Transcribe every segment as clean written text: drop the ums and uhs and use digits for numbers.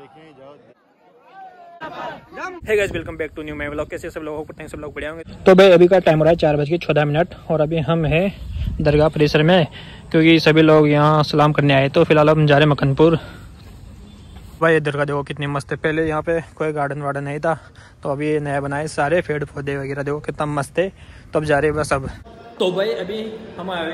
देखें जाओ। Hey guys, welcome back to new my vlog. कैसे सब लोग पढ़ते हैं, सब लोग बढ़िया होंगे। तो भाई अभी का टाइम हो रहा है 4:14 और अभी हम हैं दरगाह परिसर में, क्योंकि सभी लोग यहाँ सलाम करने आए। तो फिलहाल हम जा रहे हैं मकनपुर। भाई दरगाह देखो कितनी मस्त है। पहले यहाँ पे कोई गार्डन वार्डन नहीं था, तो अभी ये नया बनाए, सारे पेड़ पौधे वगैरह देखो कितना मस्त है। तो अब जा रहे हैं बस अब। तो भाई अभी हम आए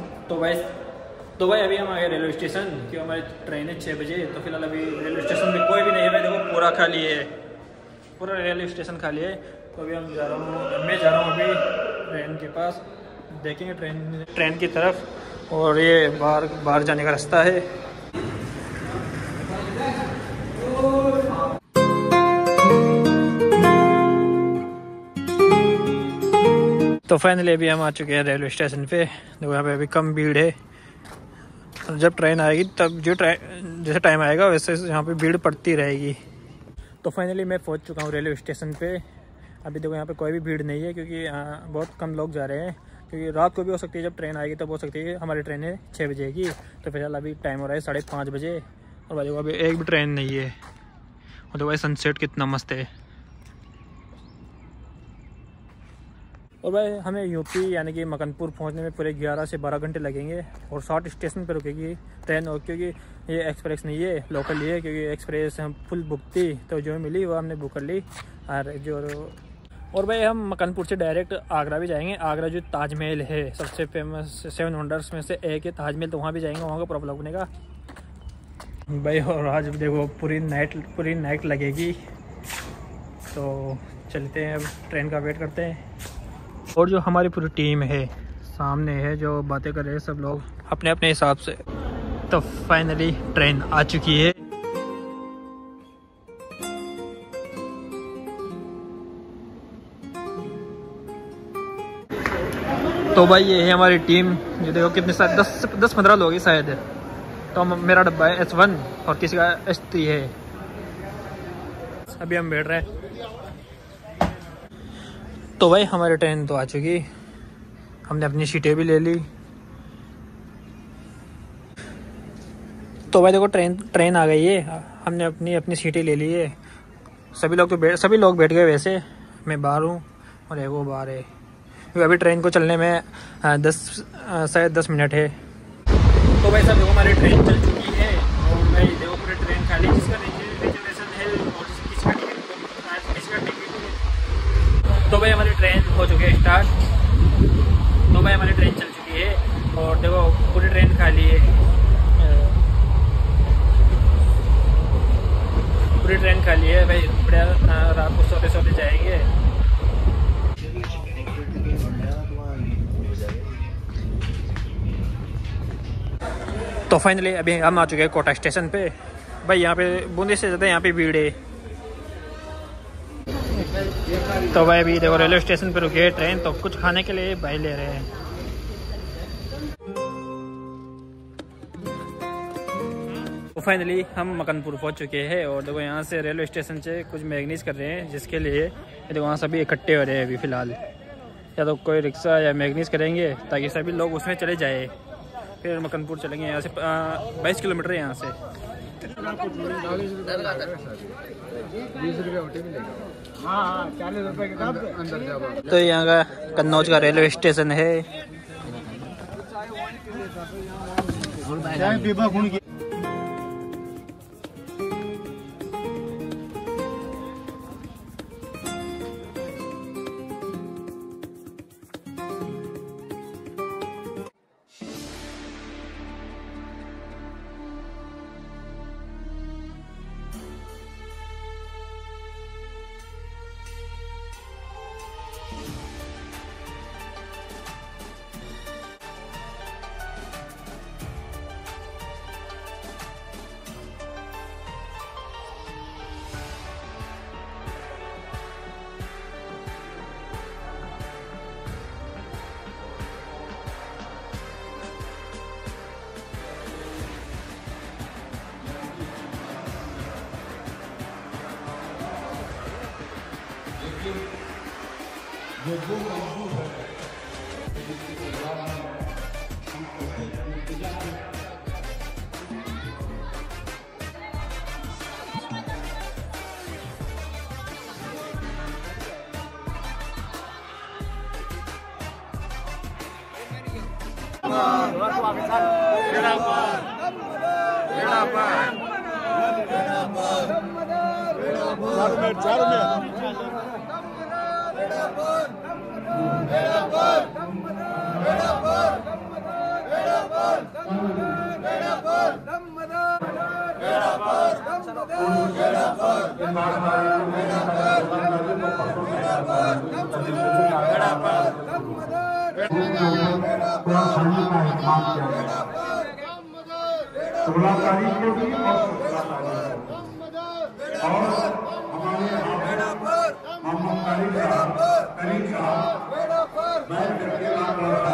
अभी हम आए रेलवे स्टेशन, क्योंकि हमारी ट्रेन है 6 बजे। तो फिलहाल अभी रेलवे स्टेशन में कोई भी नहीं है भाई, देखो पूरा खाली है, पूरा रेलवे स्टेशन खाली है। तो अभी मैं जा रहा हूँ अभी ट्रेन के पास, देखेंगे ट्रेन की तरफ। और ये बाहर जाने का रास्ता है। तो फाइनली अभी हम आ चुके हैं रेलवे स्टेशन पे। देखो यहाँ पे अभी कम भीड़ है। जब ट्रेन आएगी तब जैसे टाइम आएगा वैसे यहाँ पे भीड़ पड़ती रहेगी। तो फाइनली मैं पहुँच चुका हूँ रेलवे स्टेशन पे। अभी देखो यहाँ पे कोई भी भीड़ नहीं है, क्योंकि बहुत कम लोग जा रहे हैं। क्योंकि रात को भी हो सकती है, जब ट्रेन आएगी तब हो सकती है। हमारी ट्रेन है 6 बजे की। तो फिलहाल अभी टाइम हो रहा है 5:30 बजे, और भाई देखो अभी एक भी ट्रेन नहीं है। और देखो भाई सनसेट कितना मस्त है। और भाई हमें यूपी यानी कि मकनपुर पहुंचने में पूरे 11 से 12 घंटे लगेंगे। और 60 स्टेशन पर रुकेगी ट्रेन। और क्योंकि ये एक्सप्रेस नहीं है, लोकल ही है, क्योंकि एक्सप्रेस हम फुल बुक थी, तो जो मिली वो हमने बुक कर ली। और भाई हम मकनपुर से डायरेक्ट आगरा भी जाएंगे। आगरा जो ताजमहल है, सबसे फेमस 7 वंडर्स में से एक है ताजमहल, तो वहाँ भी जाएंगे। वहाँ का पूरा व्लॉग बनेगा भाई। और आज देखो पूरी नाइट लगेगी। तो चलते हैं, अब ट्रेन का वेट करते हैं। और जो हमारी पूरी टीम है सामने है, जो बातें कर रहे हैं सब लोग अपने अपने हिसाब से। तो फाइनली ट्रेन आ चुकी है। तो भाई ये है हमारी टीम, जो देखो कितने सारे 10-15 लोग हैं शायद। तो मेरा डब्बा है S1 और किसी का S3 है। अभी हम बैठ रहे हैं। तो भाई हमारी ट्रेन तो आ चुकी, हमने अपनी सीटें भी ले ली। तो भाई देखो ट्रेन आ गई है, हमने अपनी सीटें ले ली है। सभी लोग बैठ गए। वैसे मैं बाहर हूँ और एक वो बाहर है, क्योंकि अभी ट्रेन को चलने में शायद 10 मिनट है। तो भाई सब देखो हमारी ट्रेन चल चुकी है। और भाई देखो पूरी ट्रेन खाली, जिसका रिजर्वेशन है और किसी का टिकट। तो भाई हमारी ट्रेन हो चुकी है स्टार्ट। तो भाई हमारी ट्रेन चल चुकी है और देखो पूरी ट्रेन खाली है। पूरी ट्रेन खाली है भाई। बढ़िया रात को सोते सोते जाएंगे। तो फाइनली अभी हम आ चुके हैं कोटा स्टेशन पे। भाई यहाँ पे बूंदी से ज़्यादा यहाँ पे भीड़ है। तो भाई अभी देखो रेलवे स्टेशन पे रुकी है ट्रेन, तो कुछ खाने के लिए भाई ले रहे हैं। तो फाइनली हम मकनपुर पहुंच चुके हैं। और देखो यहाँ से रेलवे स्टेशन से कुछ मैगनीज कर रहे हैं, जिसके लिए देखो वहाँ सभी इकट्ठे हो रहे हैं अभी फ़िलहाल। या तो कोई रिक्शा या मैगनीज करेंगे, ताकि सभी लोग उसमें चले जाए। फिर मकनपुर चलेंगे। यहाँ से 22 किलोमीटर है यहाँ से। 20 रुपये होटल मिलेगा। हाँ 40 रुपये के अंदर जाओ। तो यहाँ का कन्नौज का रेलवे स्टेशन है। 16 तारीख को भी और 17 तारीख को और हमारे मोहम्मद करीम साहब बैठ करके आप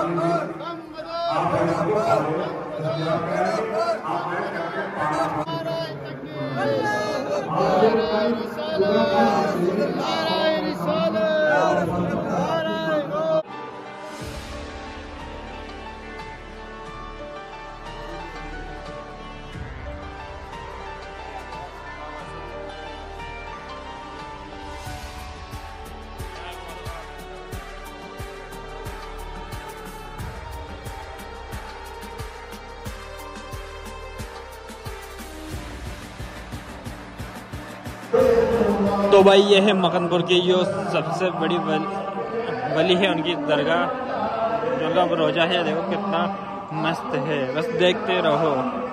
तो भाई ये है मकनपुर की जो सबसे बड़ी वली है उनकी दरगाह, जो उनका रोजा है। देखो कितना मस्त है, बस देखते रहो।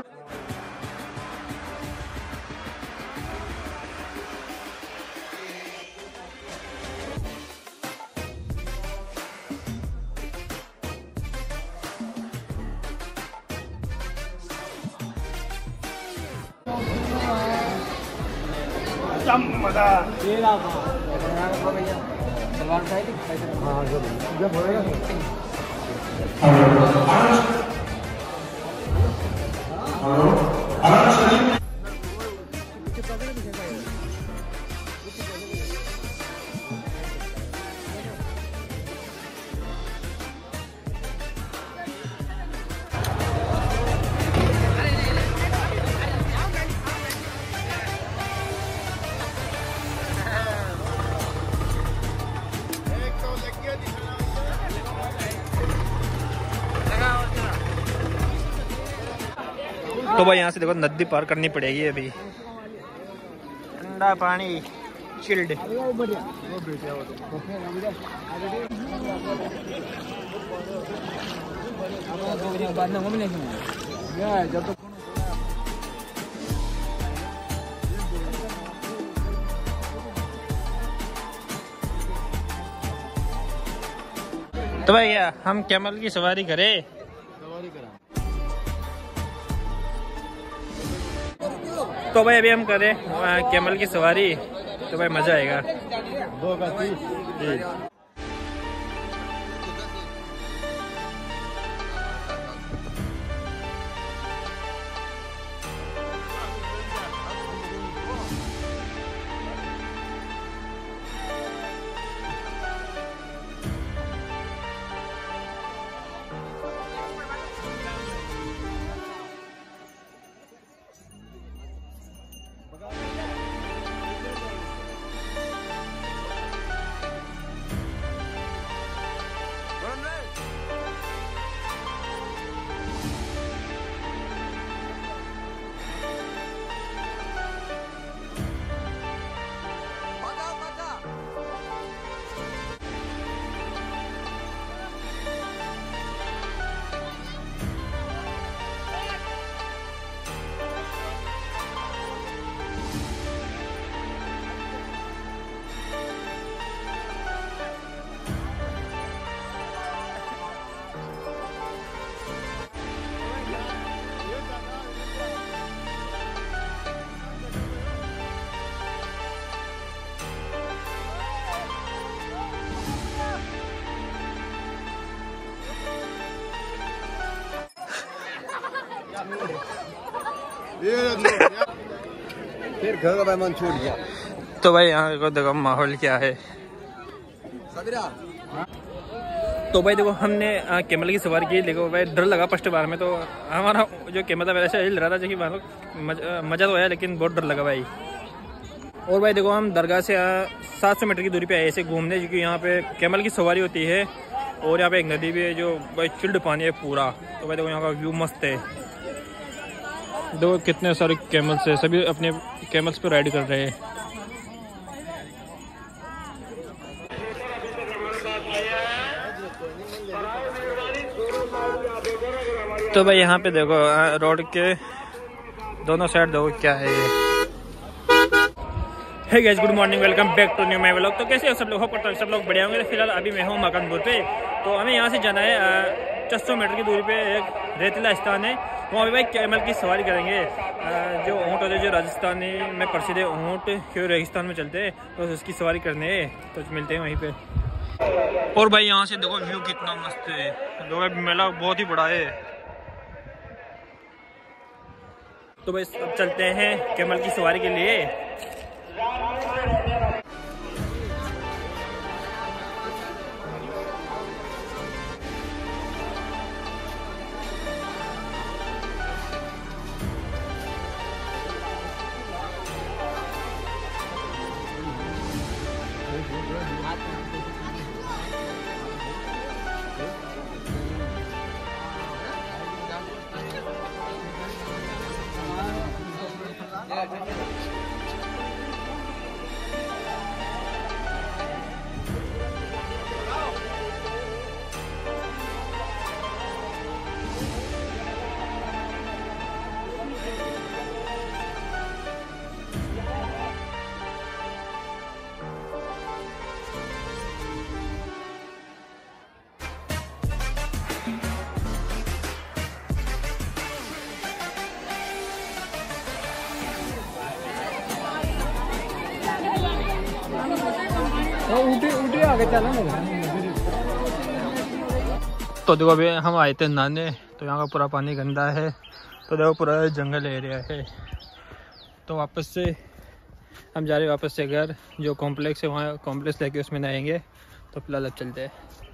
तो भाई यहाँ से देखो नदी पार करनी पड़ेगी अभी। ठंडा पानी चिल्ड। तो भैया हम कैमल की सवारी करें? तो भाई अभी हम करें कैमल की सवारी, तो भाई मजा आएगा। 2 का 30। फिर घर का मेहमान छूट गया। तो भाई यहाँ को देखो माहौल क्या है। तो भाई देखो हमने कैमल की सवारी की। देखो भाई डर लगा फर्स्ट बार में, तो हमारा जो कैमल था वैसे हिल रहा था, जो कि मज़ा तो आया लेकिन बहुत डर लगा भाई। और भाई देखो हम दरगाह से 700 मीटर की दूरी पे आए ऐसे घूमने, क्योंकि यहाँ पे कैमल की सवारी होती है और यहाँ पे एक नदी भी है जो भाई चिल्ड पानी है पूरा। तो भाई देखो यहाँ का व्यू मस्त है। देखो कितने सारे कैमल्स है, सभी अपने कैमल्स पे राइड कर रहे हैं। तो भाई यहाँ पे देखो रोड के दोनों साइड देखो क्या है ये। Hey guys, good morning, welcome back to new my vlog. तो कैसे हो सब लोग? होप करता हूँ सब लोग बढ़िया होंगे। फिलहाल अभी मैं हूँ मकनपुर पे। तो हमें यहाँ से जाना है 600 मीटर की दूरी पे एक रेतीला स्थान है, वहाँ पे भाई कैमल की सवारी करेंगे। जो ऊँट होते हैं जो राजस्थानी में प्रसिद्ध है, ऊँट क्यों रेगिस्तान में चलते हैं, तो उसकी सवारी करने है। तो मिलते हैं वहीं पे। और भाई यहाँ से देखो व्यू कितना मस्त है। देखो मेला बहुत ही बड़ा है। तो भाई अब चलते हैं कैमल की सवारी के लिए। ऊटी आगे चला ना। तो देखो अभी हम आए थे नहाने, तो यहाँ का पूरा पानी गंदा है। तो देखो पूरा जंगल एरिया है। तो वापस से हम जा रहे हैं वापस से घर, जो कॉम्प्लेक्स है वहाँ कॉम्प्लेक्स लेके उसमें नहाएंगे। तो फिलहाल अब चलते हैं।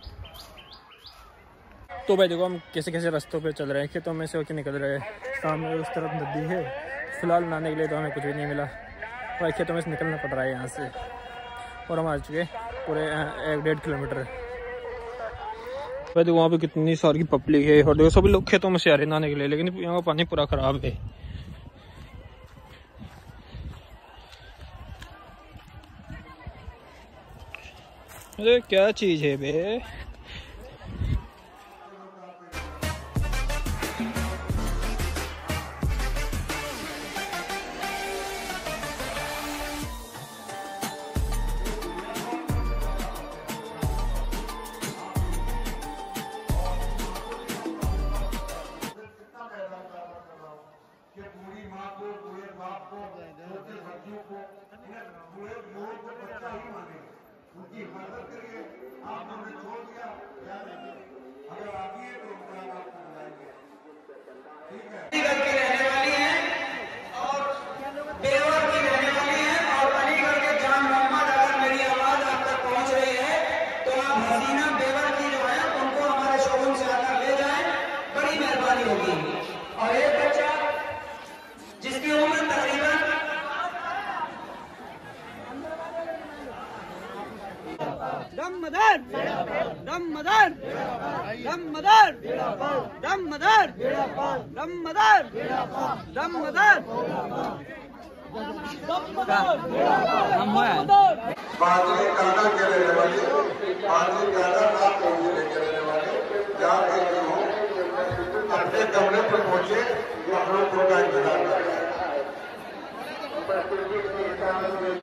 तो भाई देखो हम कैसे कैसे रास्तों पे चल रहे हैं, खेतों में से होकर निकल रहे हैं। सामने उस तरफ नदी है। फिलहाल नहाने के लिए तो हमें कुछ भी नहीं मिला, भाई खेतों में से निकलना पड़ रहा है यहाँ से। और हम आ चुके पूरे 1-1.5 किलोमीटर। भाई देखो वहाँ पे कितनी सारी पब्लिक है। और देखो सभी लोग खेतों में से आ रहे नहाने के लिए, लेकिन यहाँ का पानी पूरा खराब है। अरे क्या चीज है बे। उनकी मदद करिए। आप हमने छोड़ दिया, अगर आगे तो आपको बुलाएंगे, ठीक है। करके रहने वाली हैं और बेवर की रहने वाली हैं। और अलीगढ़ के जान मोहम्मद, अगर मेरी आवाज आप तक पहुंच रही है तो आप हसीना बेवर की जो है उनको हमारे शोरूम से आकर ले जाएं, बड़ी मेहरबानी होगी। और एक बच्चा जिसकी उम्र तकरीबन दम मदर, दम मदर, दम मदर, दम मदर, दम मदर, दम मदर, बादली कांडा के रहने वाले, बादली कांडा नाम के रहने वाले, जहाँ पे हो अपने कमरे पर पहुंचे तो हम लोग को इंतजार कर रहे हैं।